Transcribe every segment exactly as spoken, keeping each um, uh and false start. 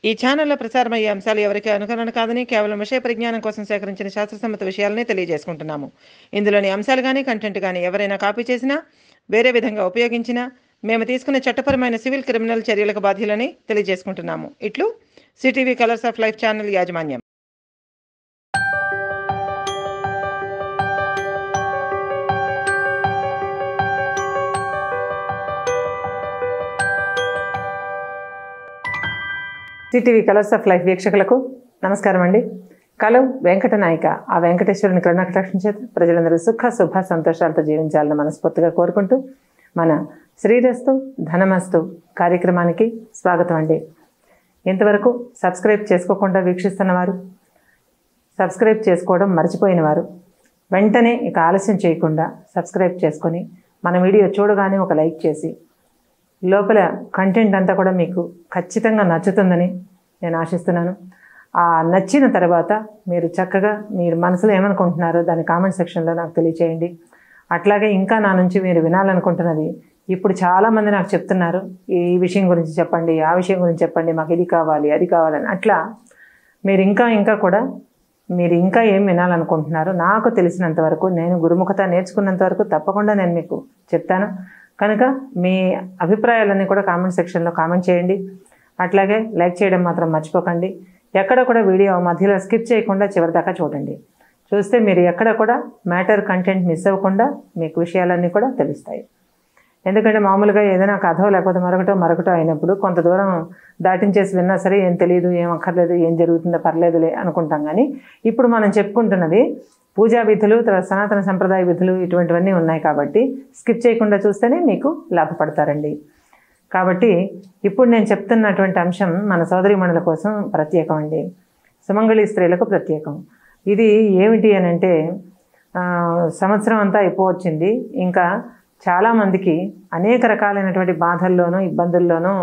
ఈ ఛానల్లో ప్రసారమయ్యే అంశాలు ఎవరికి అనుకరణ కాదని కేవలం విషయ పరిజ్ఞానం కోసం సేకరించిన శాస్త్రసమ్మత విషయాలనే తెలియజేసుకుంటున్నాము. ఇందులోని అంశాలు కానీ కంటెంట్ కానీ ఎవరైనా కాపీ చేసినా వేరే విధంగా ఉపయోగించినా మేము తీసుకునే చట్టపరమైన సివిల్ క్రిమినల్ చర్యలకు బాధ్యులని తెలియజేసుకుంటున్నాము. ఇట్లు CTV colors of life channel యాజమాన్యం. సిటీవీ కలర్స్ ఆఫ్ లైఫ్ వీక్షకులకు నమస్కారం అండి. కలు వెంకట నాయిక ఆ వెంకటేశ్వరుని కరుణాకటాక్షం చేత ప్రజలందరూ సుఖ శుభ సంతోషాలతో జీవించాలని మనస్ఫూర్తిగా కోరుకుంటూ మన శ్రీరస్తు ధనమస్తు కార్యక్రమానికి స్వాగతం అండి. ఇంతవరకు సబ్స్క్రైబ్ చేసుకోకుండా వీక్షిస్తున్నవారు, సబ్స్క్రైబ్ చేసుకోవడం మర్చిపోయిన వారు వెంటనే ఇక ఆలస్యం చేయకుండా సబ్స్క్రైబ్ చేసుకొని మన వీడియో చూడగానే ఒక లైక్ చేసి, లోపల కంటెంట్ అంతా కూడా మీకు ఖచ్చితంగా నచ్చుతుందని నేను ఆశిస్తున్నాను. ఆ నచ్చిన తర్వాత మీరు చక్కగా మీరు మనసులో ఏమనుకుంటున్నారో దాని కామెంట్ సెక్షన్లో నాకు తెలియచేయండి. అట్లాగే ఇంకా నా నుంచి మీరు వినాలనుకుంటున్నది, ఇప్పుడు చాలామంది నాకు చెప్తున్నారు ఈ విషయం గురించి చెప్పండి, ఆ విషయం గురించి చెప్పండి, మాకు ఇది కావాలి అది కావాలని. అట్లా మీరు ఇంకా ఇంకా కూడా మీరు ఇంకా ఏం వినాలనుకుంటున్నారో నాకు తెలిసినంత వరకు, నేను గురుముఖత నేర్చుకున్నంత వరకు తప్పకుండా నేను మీకు చెప్తాను. కనుక మీ అభిప్రాయాలన్నీ కూడా కామెంట్ సెక్షన్లో కామెంట్ చేయండి. అట్లాగే లైక్ చేయడం మాత్రం మర్చిపోకండి. ఎక్కడ కూడా వీడియో మధ్యలో స్కిప్ చేయకుండా చివరి దాకా చూడండి. చూస్తే మీరు ఎక్కడ కూడా మ్యాటర్ కంటెంట్ మిస్ అవ్వకుండా మీకు విషయాలన్నీ కూడా తెలుస్తాయి. ఎందుకంటే మామూలుగా ఏదైనా కథో లేకపోతే మరొకటో మరొకటో అయినప్పుడు కొంత దూరం దాటించేసి విన్నా సరే ఏం తెలియదు, ఏం అక్కర్లేదు, ఏం జరుగుతుందో పర్లేదులే అనుకుంటాం. కానీ ఇప్పుడు మనం చెప్పుకుంటున్నది పూజా విధులు, తర్వాత సనాతన సంప్రదాయ విధులు, ఇటువంటివన్నీ ఉన్నాయి కాబట్టి స్కిప్ చేయకుండా చూస్తేనే మీకు లాభపడతారండి. కాబట్టి ఇప్పుడు నేను చెప్తున్నటువంటి అంశం మన సోదరీమణుల కోసం ప్రత్యేకం అండి, సుమంగళి స్త్రీలకు ప్రత్యేకం. ఇది ఏమిటి అని అంటే, సంవత్సరం అంతా అయిపోవచ్చింది, ఇంకా చాలామందికి అనేక రకాలైనటువంటి బాధల్లోనూ ఇబ్బందుల్లోనూ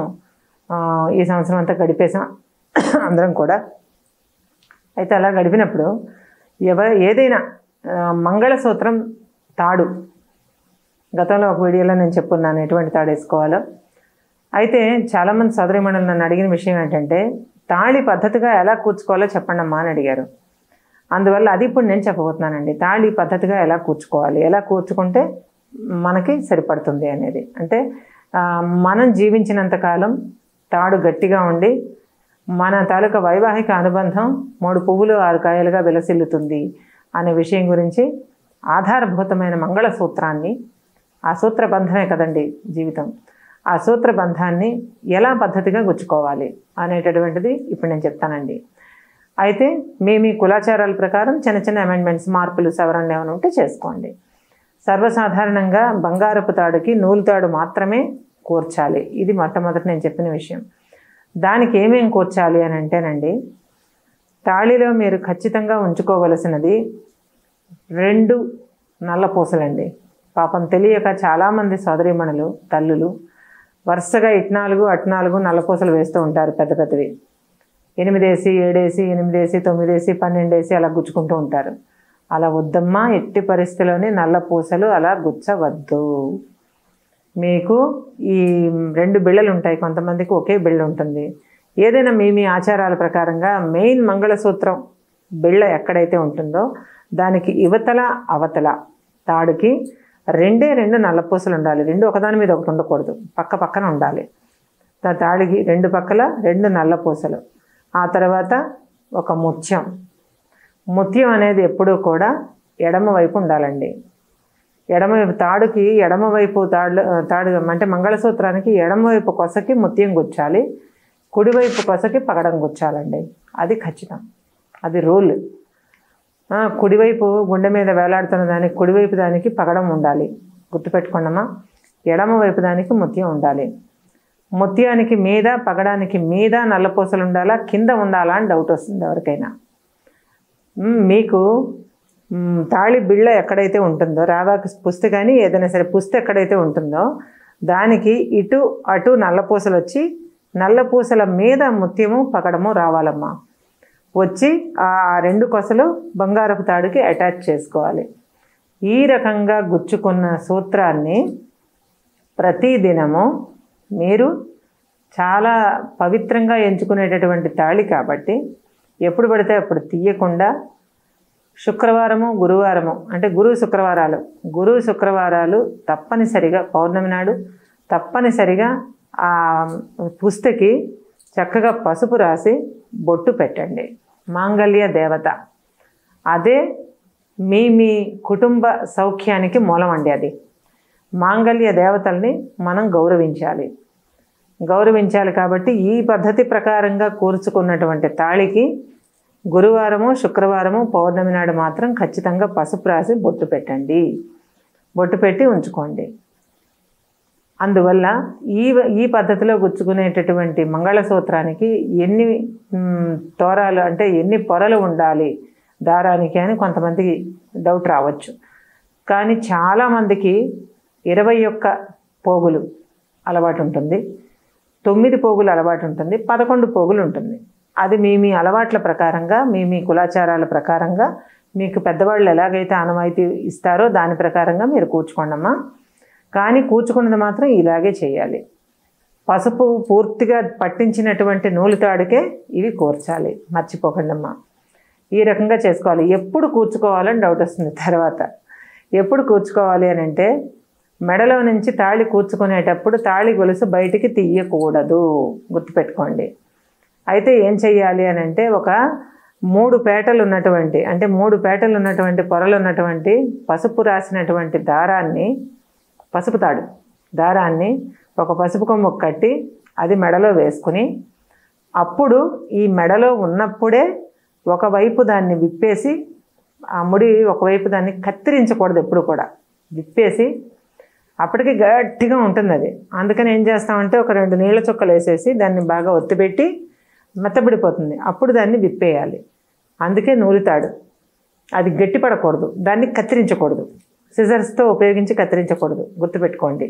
ఈ సంవత్సరం అంతా గడిపేసాం అందరం కూడా. అయితే అలా గడిపినప్పుడు ఎవ ఏదైనా మంగళసూత్రం తాడు, గతంలో ఒక వీడియోలో నేను చెప్పున్నాను ఎటువంటి తాడు వేసుకోవాలో. అయితే చాలామంది సోదరీమణులు నన్ను అడిగిన విషయం ఏంటంటే, తాళి పద్ధతిగా ఎలా కూర్చుకోవాలో చెప్పండి అమ్మా అని అడిగారు. అందువల్ల అది ఇప్పుడు నేను చెప్పబోతున్నానండి. తాళి పద్ధతిగా ఎలా కూర్చుకోవాలి, ఎలా కూర్చుకుంటే మనకి సరిపడుతుంది అనేది. అంటే మనం జీవించినంతకాలం తాడు గట్టిగా ఉండి మన తాలూకా వైవాహిక అనుబంధం మూడు పువ్వులు ఆరు కాయలుగా విలసిల్లుతుంది అనే విషయం గురించి ఆధారభూతమైన మంగళసూత్రాన్ని, ఆ సూత్రబంధమే కదండి జీవితం, ఆ సూత్రబంధాన్ని ఎలా పద్ధతిగా గుచ్చుకోవాలి అనేటటువంటిది ఇప్పుడు నేను చెప్తానండి. అయితే మీ మీ కులాచారాల ప్రకారం చిన్న చిన్న అమెండ్మెంట్స్, మార్పులు, సవరణలు ఏమైనా ఉంటే చేసుకోండి. సర్వసాధారణంగా బంగారపు తాడుకి నూలు తాడు మాత్రమే కూర్చాలి. ఇది మొట్టమొదటి నేను చెప్పిన విషయం. దానికి ఏమేం కూర్చాలి అని అంటేనండి, తాళిలో మీరు ఖచ్చితంగా ఉంచుకోవలసినది రెండు నల్ల పూసలండి. పాపం తెలియక చాలామంది సోదరీమణులు, తల్లులు వరుసగా ఇట్నాలుగు అట్నాలుగు నల్లపూసలు వేస్తూ ఉంటారు, పెద్ద పెద్దవి. ఎనిమిదేసి ఏడేసి ఎనిమిదేసి తొమ్మిదేసి పన్నెండేసి అలా గుచ్చుకుంటూ ఉంటారు. అలా వద్దమ్మా, ఎట్టి పరిస్థితిలోని నల్ల పూసలు అలా గుచ్చవద్దు. మీకు ఈ రెండు బిళ్ళలు ఉంటాయి, కొంతమందికి ఒకే బిళ్ళ ఉంటుంది. ఏదైనా మీ మీ ఆచారాల ప్రకారంగా మెయిన్ మంగళసూత్రం బిళ్ళ ఎక్కడైతే ఉంటుందో దానికి ఇవతల అవతల తాడుకి రెండే రెండు నల్లపూసలు ఉండాలి. రెండు ఒకదాని మీద ఒకటి ఉండకూడదు, పక్క పక్కన ఉండాలి. తాడికి రెండు పక్కల రెండు నల్లపూసలు, ఆ తర్వాత ఒక ముత్యం. ముత్యం అనేది ఎప్పుడూ కూడా ఎడమ వైపు ఉండాలండి. ఎడమవైపు తాడుకి ఎడమవైపు తాడు తాడు అంటే మంగళసూత్రానికి ఎడమవైపు కొసకి ముత్యం గుచ్చాలి, కుడివైపు కొసకి పగడం గుచ్చాలండి. అది ఖచ్చితం, అది రూల్. కుడివైపు గుండె మీద వేలాడుతున్న దానికి కుడివైపు దానికి పగడం ఉండాలి, గుర్తుపెట్టుకోండమ్మా. ఎడమవైపు దానికి ముత్యం ఉండాలి. ముత్యానికి మీద పగడానికి మీద నల్లపూసలు ఉండాలా, కింద ఉండాలా అని డౌట్ వస్తుంది ఎవరికైనా. మీకు తాళి బిళ్ళ ఎక్కడైతే ఉంటుందో, రావాకి పుస్తి కానీ ఏదైనా సరే పుస్తి ఎక్కడైతే ఉంటుందో దానికి ఇటు అటు నల్లపూసలు వచ్చి నల్లపూసల మీద ముత్యము పగడము రావాలమ్మా. వచ్చి ఆ రెండు కొసలు బంగారపు తాడుకి అటాచ్ చేసుకోవాలి. ఈ రకంగా గుచ్చుకున్న సూత్రాన్ని ప్రతిదినము మీరు చాలా పవిత్రంగా ఎంచుకునేటటువంటి తాళి కాబట్టి ఎప్పుడు పడితే అప్పుడు తీయకుండా శుక్రవారము గురువారము అంటే గురు శుక్రవారాలు గురు శుక్రవారాలు తప్పనిసరిగా పౌర్ణమి నాడు తప్పనిసరిగా ఆ పుస్తకి చక్కగా పసుపు రాసి బొట్టు పెట్టండి. మాంగళ్య దేవత అదే మీ మీ కుటుంబ సౌఖ్యానికి మూలం అండి. అది మాంగళ్య దేవతల్ని మనం గౌరవించాలి గౌరవించాలి కాబట్టి ఈ పద్ధతి ప్రకారంగా కూర్చుకున్నటువంటి తాళికి గురువారము శుక్రవారము పౌర్ణమి నాడు మాత్రం ఖచ్చితంగా పసుపు రాసి బొట్టు పెట్టండి. బొట్టు పెట్టి ఉంచుకోండి. అందువల్ల ఈ ఈ పద్ధతిలో గుచ్చుకునేటటువంటి మంగళసూత్రానికి ఎన్ని తోరాలు అంటే ఎన్ని పొరలు ఉండాలి దారానికి అని కొంతమందికి డౌట్ రావచ్చు. కానీ చాలామందికి ఇరవై ఒక్క పోగులు అలవాటు ఉంటుంది, తొమ్మిది పోగులు అలవాటు ఉంటుంది, పదకొండు పోగులు ఉంటుంది. అది మీ మీ అలవాట్ల ప్రకారంగా మీ మీ కులాచారాల ప్రకారంగా మీకు పెద్దవాళ్ళు ఎలాగైతే ఆనవాయితీ ఇస్తారో దాని ప్రకారంగా మీరు కూర్చుకోండమ్మా. కానీ కూర్చుకున్నది మాత్రం ఇలాగే చేయాలి. పసుపు పూర్తిగా పట్టించినటువంటి నూలుతాడుకే ఇవి కూర్చాలి, మర్చిపోకండమ్మా. ఈ రకంగా చేసుకోవాలి. ఎప్పుడు కూర్చుకోవాలని డౌట్ వస్తుంది తర్వాత. ఎప్పుడు కూర్చుకోవాలి అని అంటే మెడలో నుంచి తాళి కూర్చుకునేటప్పుడు తాళి గొలుసు బయటికి తీయకూడదు, గుర్తుపెట్టుకోండి. అయితే ఏం చెయ్యాలి అని అంటే ఒక మూడు పేటలు ఉన్నటువంటి అంటే మూడు పేటలు ఉన్నటువంటి పొరలు ఉన్నటువంటి పసుపు రాసినటువంటి దారాన్ని పసుపు తాడు దారాన్ని ఒక పసుపు కొమ్ము కట్టి అది మెడలో వేసుకుని అప్పుడు ఈ మెడలో ఉన్నప్పుడే ఒకవైపు దాన్ని విప్పేసి ఆ ముడి ఒకవైపు దాన్ని కత్తిరించకూడదు, ఎప్పుడు కూడా విప్పేసి అప్పటికి గట్టిగా ఉంటుంది అది. అందుకని ఏం చేస్తామంటే ఒక రెండు నీళ్ళ చుక్కలు వేసేసి దాన్ని బాగా ఒత్తిపెట్టి మెత్తబడిపోతుంది, అప్పుడు దాన్ని విప్పేయాలి. అందుకే నూలుతాడు. అది గట్టిపడకూడదు, దాన్ని కత్తిరించకూడదు, సిజర్స్తో ఉపయోగించి కత్తిరించకూడదు, గుర్తుపెట్టుకోండి.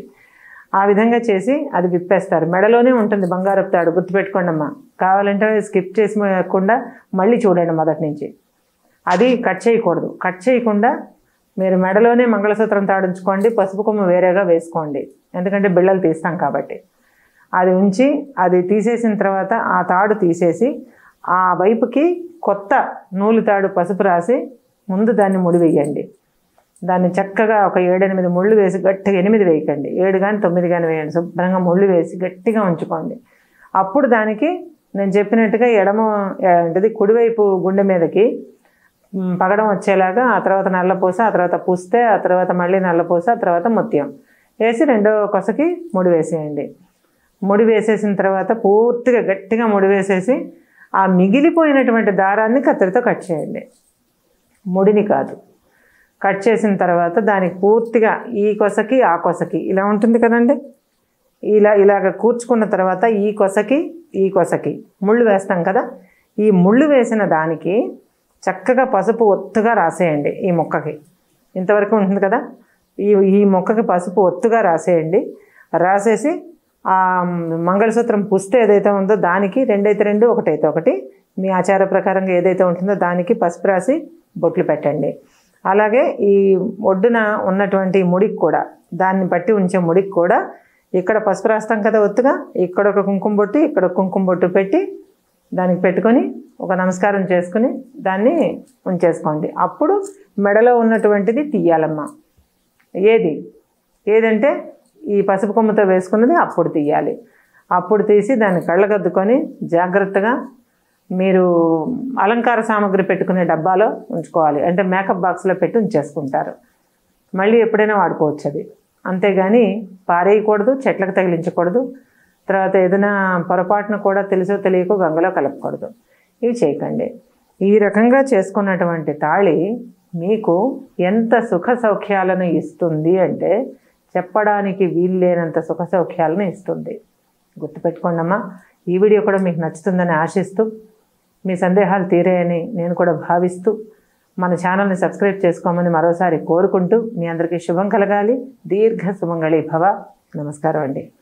ఆ విధంగా చేసి అది విప్పేస్తారు. మెడలోనే ఉంటుంది బంగారపు తాడు, గుర్తుపెట్టుకోండి అమ్మా. కావాలంటే స్కిప్ చేసికుండా మళ్ళీ చూడండి మొదటి నుంచి. అది కట్ చేయకూడదు. కట్ చేయకుండా మీరు మెడలోనే మంగళసూత్రం తాడించుకోండి, పసుపు కొమ్ము వేరేగా వేసుకోండి, ఎందుకంటే బిళ్ళలు తీస్తాం కాబట్టి. అది ఉంచి అది తీసేసిన తర్వాత ఆ తాడు తీసేసి ఆ వైపుకి కొత్త నూలు తాడు పసుపు రాసి ముందు దాన్ని ముడివేయండి. దాన్ని చక్కగా ఒక ఏడెనిమిది ముళ్ళు వేసి గట్టిగా, ఎనిమిది వేయకండి, ఏడు కానీ తొమ్మిది కానీ వేయండి, శుభ్రంగా ముళ్ళు వేసి గట్టిగా ఉంచుకోండి. అప్పుడు దానికి నేను చెప్పినట్టుగా ఎడమ ఏంటిది కుడివైపు గుండె మీదకి పగడం వచ్చేలాగా ఆ తర్వాత నల్లపూస, ఆ తర్వాత పుస్తే, ఆ తర్వాత మళ్ళీ నల్లపూస, ఆ తర్వాత ముత్యం వేసి రెండో కొసకి ముడి వేసేయండి. ముడి వేసేసిన తర్వాత పూర్తిగా గట్టిగా ముడి వేసేసి ఆ మిగిలిపోయినటువంటి దారాన్ని కత్తిరితో కట్ చేయండి, ముడిని కాదు. కట్ చేసిన తర్వాత దానికి పూర్తిగా ఈ కొసకి ఆ కొసకి ఇలా ఉంటుంది కదండి, ఇలా ఇలాగ కూర్చుకున్న తర్వాత ఈ కొసకి ఈ కొసకి ముళ్ళు వేస్తాం కదా, ఈ ముళ్ళు వేసిన దానికి చక్కగా పసుపు ఒత్తుగా రాసేయండి. ఈ మొక్కకి ఇంతవరకు ఉంటుంది కదా, ఈ ఈ మొక్కకి పసుపు ఒత్తుగా రాసేయండి. రాసేసి ఆ మంగళసూత్రం పుస్తే ఏదైతే ఉందో దానికి రెండైతే రెండు ఒకటైతే ఒకటి మీ ఆచార ప్రకారంగా ఏదైతే ఉంటుందో దానికి పసుపు రాసి బొట్లు పెట్టండి. అలాగే ఈ ఒడ్డున ఉన్నటువంటి ముడికి కూడా, దాన్ని బట్టి ఉంచే ముడికి కూడా ఇక్కడ పసుపు రాస్తాం కదా ఒత్తుగా, ఇక్కడ ఒక కుంకుమ బొట్టు, ఇక్కడ ఒక కుంకుమ బొట్టు పెట్టి దానికి పెట్టుకొని ఒక నమస్కారం చేసుకుని దాన్ని ఉంచేసుకోండి. అప్పుడు మెడలో ఉన్నటువంటిది తీయాలమ్మా. ఏది ఏదంటే ఈ పసుపు కొమ్మతో వేసుకున్నది అప్పుడు తీయాలి. అప్పుడు తీసి దాన్ని కళ్ళగద్దుకొని జాగ్రత్తగా మీరు అలంకార సామాగ్రి పెట్టుకునే డబ్బాలో ఉంచుకోవాలి. అంటే మేకప్ బాక్స్లో పెట్టి ఉంచేసుకుంటారు, మళ్ళీ ఎప్పుడైనా వాడుకోవచ్చు అది. అంతేగాని పారేయకూడదు, చెట్లకు తగిలించకూడదు, తర్వాత ఏదైనా పొరపాటున కూడా తెలుసో తెలియకో గంగలో కలపకూడదు. ఇవి చేయకండి. ఈ రకంగా చేసుకున్నటువంటి తాళి మీకు ఎంత సుఖ సౌఖ్యాలను ఇస్తుంది అంటే చెప్పడానికి వీల్లేనంత సుఖ సౌఖ్యాలను ఇస్తుంది. గుర్తుపెట్టుకోండి అమ్మా. ఈ వీడియో కూడా మీకు నచ్చుతుందని ఆశిస్తూ, మీ సందేహాలు తీరాయని నేను కూడా భావిస్తూ, మన ఛానల్ని సబ్స్క్రైబ్ చేసుకోమని మరోసారి కోరుకుంటూ, మీ అందరికీ శుభం కలగాలి. దీర్ఘ సుమంగళి భవ. నమస్కారం అండి.